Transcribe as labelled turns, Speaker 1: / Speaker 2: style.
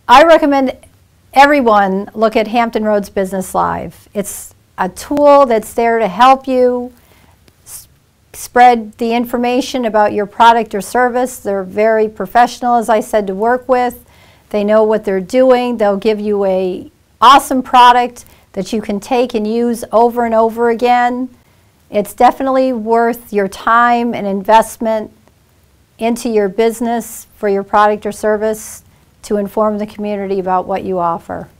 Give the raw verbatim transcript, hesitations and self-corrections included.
Speaker 1: I recommend everyone look at Hampton Roads Business Live. It's a tool that's there to help you spread the information about your product or service. They're very professional, as I said, to work with. They know what they're doing. They'll give you a awesome product that you can take and use over and over again. It's definitely worth your time and investment into your business for your product or service to inform the community about what you offer.